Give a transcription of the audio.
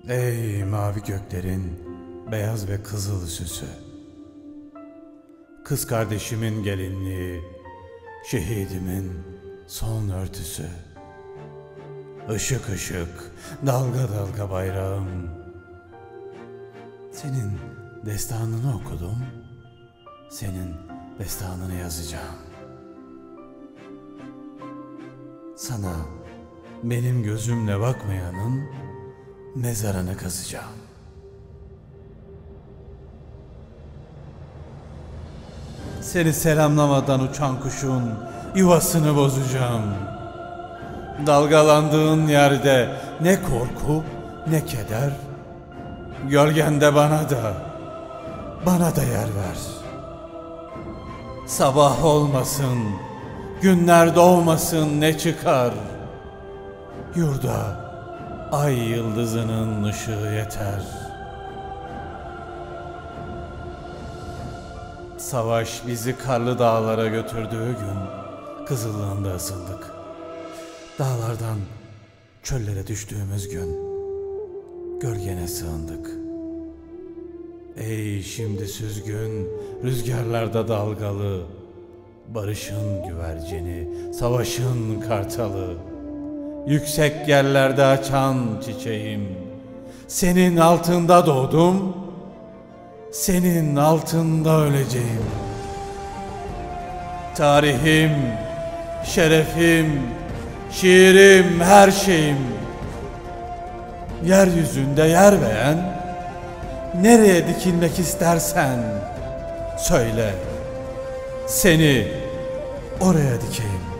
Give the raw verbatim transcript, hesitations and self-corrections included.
Ey mavi göklerin beyaz ve kızıl süsü, kız kardeşimin gelinliği, şehidimin son örtüsü, ışık ışık, dalga dalga bayrağım. Senin destanını okudum, senin destanını yazacağım. Sana benim gözümle bakmayanın mezarını kazacağım. Seni selamlamadan uçan kuşun yuvasını bozacağım. Dalgalandığın yerde ne korku ne keder, gölgende bana da, bana da yer ver. Sabah olmasın, günler doğmasın ne çıkar, yurda ay yıldızının ışığı yeter. Savaş bizi karlı dağlara götürdüğü gün kızıllığında ısındık. Dağlardan çöllere düştüğümüz gün gölgene sığındık. Ey şimdi süzgün, rüzgarlarda dalgalı, barışın güvercini, savaşın kartalı, yüksek yerlerde açan çiçeğim, senin altında doğdum, senin altında öleceğim. Tarihim, şerefim, şiirim, her şeyim. Yeryüzünde yer beğen, nereye dikilmek istersen söyle, seni oraya dikeyim.